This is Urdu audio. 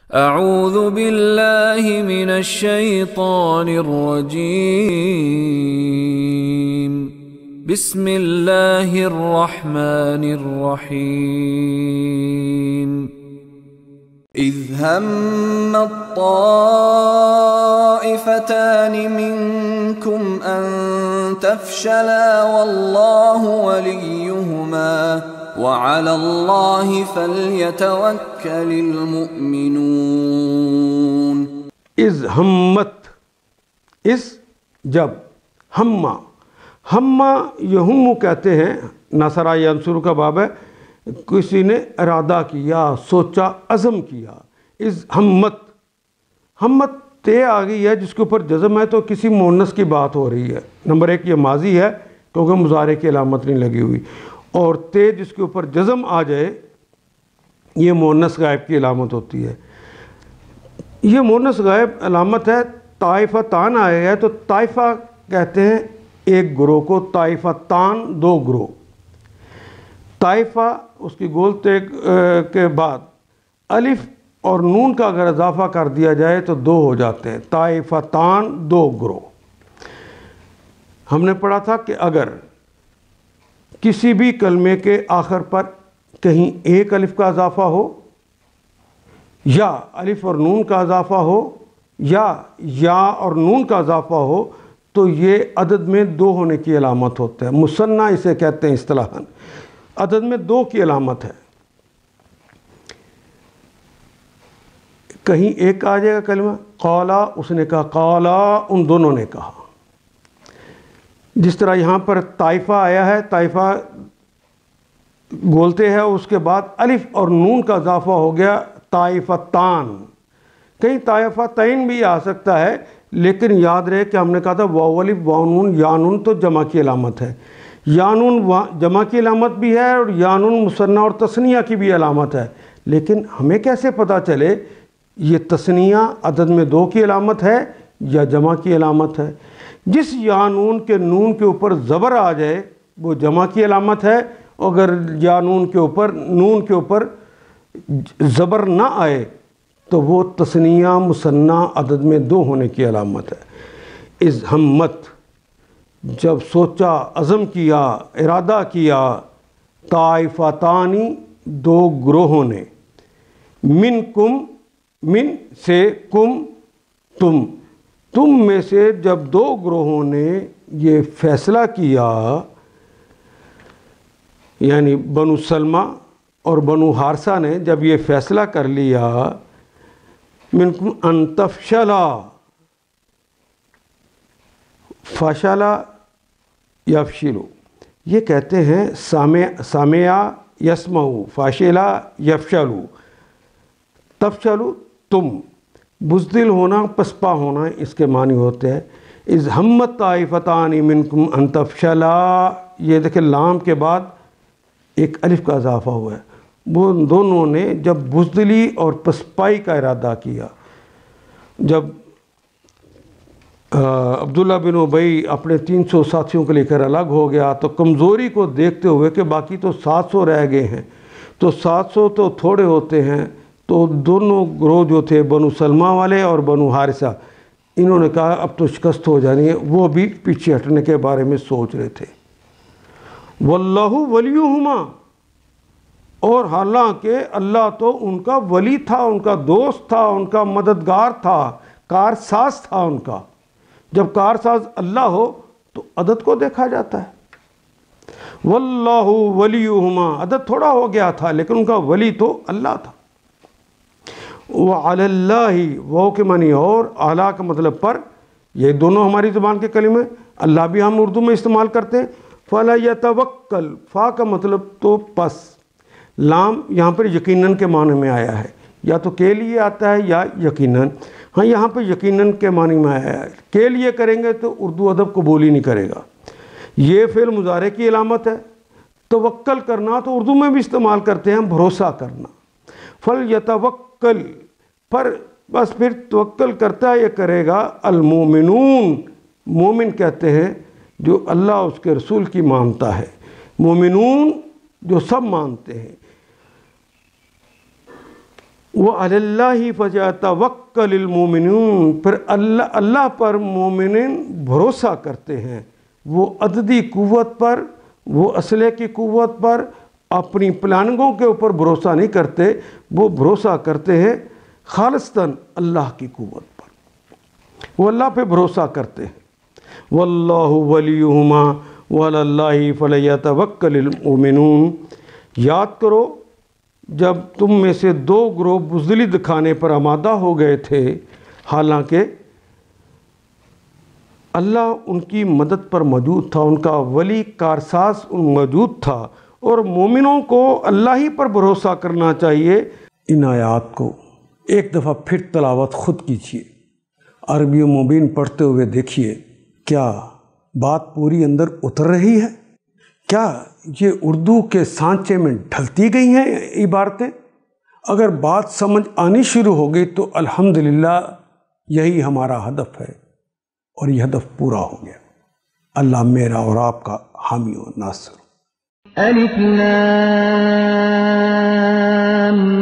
اعوذ باللہ من الشیطان الرجیم بسم اللہ الرحمن الرحیم اذ هم الطائفتان منکم ان تفشلا واللہ ولیہما وعلى الله فليتوكل المؤمنون اذ ہمت، اس جب، ہما یہم کہتے ہیں، نصرہ ینصر کا باب ہے، کسی نے ارادہ کیا، سوچا، عزم کیا۔ اذ ہمت تے آ گئی ہے جس کے اوپر جزم ہے تو کسی مؤنث کی بات ہو رہی ہے۔ نمبر ایک یہ ماضی ہے کیونکہ مضارع کی علامت نہیں لگی ہوئی، اور تے جس کے اوپر جزم آ جائے یہ مؤنث غائب کی علامت ہوتی ہے۔ یہ مؤنث غائب علامت ہے۔ طائفتان آئے گا تو طائفہ کہتے ہیں ایک گروہ کو، طائفتان دو گروہ۔ طائفہ اس کی گولتے کے بعد الف اور نون کا اگر اضافہ کر دیا جائے تو دو ہو جاتے ہیں۔ طائفتان دو گروہ۔ ہم نے پڑھا تھا کہ اگر کسی بھی کلمے کے آخر پر کہیں ایک الف کا اضافہ ہو، یا الف اور نون کا اضافہ ہو، یا اور نون کا اضافہ ہو، تو یہ عدد میں دو ہونے کی علامت ہوتا ہے۔ مثنیٰ اسے کہتے ہیں اصطلاحاً، عدد میں دو کی علامت ہے۔ کہیں ایک آ جائے گا کلمہ، قالا اس نے کہا، قالا ان دونوں نے کہا۔ جس طرح یہاں پر طائفہ آیا ہے، طائفہ بولتے ہیں، اس کے بعد الف اور نون کا اضافہ ہو گیا طائفتان۔ کہیں طائفتین بھی آ سکتا ہے، لیکن یاد رہے کہ ہم نے کہا تھا واو الف واو نون یا نون تو جمع کی علامت ہے۔ یا نون جمع کی علامت بھی ہے اور یا نون مثنیٰ اور تثنیہ کی بھی علامت ہے، لیکن ہمیں کیسے پتہ چلے یہ تثنیہ عدد میں دو کی علامت ہے یا جمع کی علامت ہے؟ جس یا نون کے نون کے اوپر زبر آ جائے وہ جمع کی علامت ہے، اگر یا نون کے اوپر زبر نہ آئے تو وہ تثنیہ مثنیٰ عدد میں دو ہونے کی علامت ہے۔ اذ ہمت جب سوچا، عزم کیا، ارادہ کیا، طائفتانی دو گروہوں نے، منکم من سے، کم تم میں سے جب دو گروہوں نے یہ فیصلہ کیا، یعنی بنو سلمہ اور بنو حارثہ نے جب یہ فیصلہ کر لیا، منکم ان تفشلا، فشلا یفشلو، یہ کہتے ہیں سامع یسمعو، فاشلا یفشلو، تفشلو تم، بزدل ہونا، پسپا ہونا، اس کے معنی ہوتے ہیں۔ اذ ہمت طائفتان منکم ان تفشلا، یہ دیکھیں لام کے بعد ایک الف کا اضافہ ہوا ہے۔ وہ دونوں نے جب بزدلی اور پسپائی کا ارادہ کیا، جب عبداللہ بن ابی اپنے 300 ساتھیوں کو لے کر الگ ہو گیا تو کمزوری کو دیکھتے ہوئے کہ باقی تو 700 رہ گئے ہیں، تو 700 تو تھوڑے ہوتے ہیں، تو دونوں گروہ جو تھے بنو سلمہ والے اور بنو حارثہ، انہوں نے کہا اب تو شکست ہو جانی ہے، وہ بھی پیچھے ہٹنے کے بارے میں سوچ رہے تھے۔ واللہ ولیہما، اور حالانکہ اللہ تو ان کا ولی تھا، ان کا دوست تھا، ان کا مددگار تھا، کارساز تھا ان کا۔ جب کارساز اللہ ہو تو عدد کو دیکھا جاتا ہے۔ واللہ ولیہما، عدد تھوڑا ہو گیا تھا لیکن ان کا ولی تو اللہ تھا۔ وعلی اللہ، وہ کے معنی اور، اعلیٰ کا مطلب پر، یہ دونوں ہماری زبان کے کلمے، اللہ بھی ہم اردو میں استعمال کرتے ہیں۔ فَلَيَتَوَكَّلْ، فا کا مطلب تو پس، لام یہاں پر یقیناً کے معنی میں آیا ہے، یا تو کے لیے آتا ہے یا یقیناً۔ ہاں یہاں پہ یقیناً کے معنی میں آیا ہے، کے لیے کریں گے تو اردو ادب قبول ہی نہیں کرے گا۔ یہ فعل مضارع کی علامت ہے۔ توکل کرنا تو اردو میں بھی استعمال کرتے ہیں، بھروسہ کرنا۔ فَلْيَتَوَكَّلْ، پر بس پھر توکل کرتا ہے، یہ کرے گا المومنون، مومن کہتے ہیں جو اللہ اس کے رسول کی مانتا ہے، مومنون جو سب مانتے ہیں۔ وَعَلَى اللَّهِ فَلْيَتَوَكَّلِ الْمُؤْمِنُونَ، پھر اللہ پر مومنین بھروسہ کرتے ہیں، وہ عددی قوت پر، وہ اسلحے کی قوت پر، اپنی پلاننگوں کے اوپر بھروسہ نہیں کرتے، وہ بھروسہ کرتے ہیں خالصتاً اللہ کی قوت پر، وہ اللہ پہ بھروسہ کرتے ہیں۔ وَاللَّهُ وَلِيُّهُمَا وَعَلَى اللَّهِ فَلْيَتَوَكَّلِ الْمُؤْمِنُونَ۔ یاد کرو جب تم میں سے دو گروہ بزدلی دکھانے پر آمادہ ہو گئے تھے، حالانکہ اللہ ان کی مدد پر موجود تھا، ان کا ولی کارساز موجود تھا، اور مومنوں کو اللہ ہی پر بھروسہ کرنا چاہیے۔ ان آیات کو ایک دفعہ پھر تلاوت خود کیجیے، عربی مبین پڑھتے ہوئے دیکھیے کیا بات پوری اندر اتر رہی ہے، کیا یہ اردو کے سانچے میں ڈھلتی گئی ہیں عبارتیں؟ اگر بات سمجھ آنی شروع ہو گئی تو الحمدللہ یہی ہمارا ہدف ہے، اور یہ ہدف پورا ہو گیا۔ اللہ میرا اور آپ کا حامی و ناصر۔ الف لام